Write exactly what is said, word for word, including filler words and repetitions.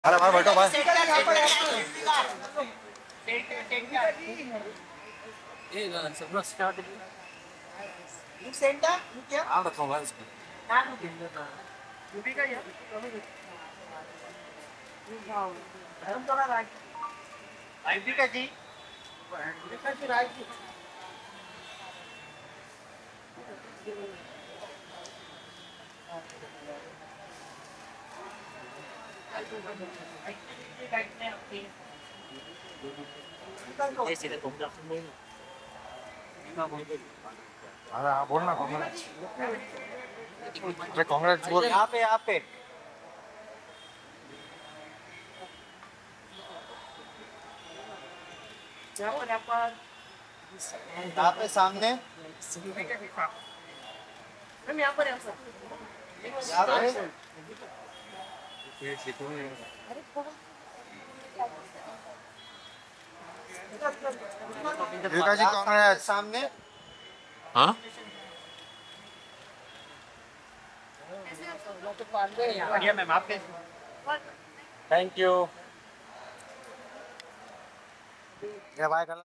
अरे भाई बैठो भाई। अरे हाँ बोल ना कांग्रेस। अरे कांग्रेस बोल। यहाँ पे यहाँ पे यहाँ पे सामने यहाँ पे विकास जी कांग्रेस सामने। हाँ मैम आपके थैंक यू। ये भाई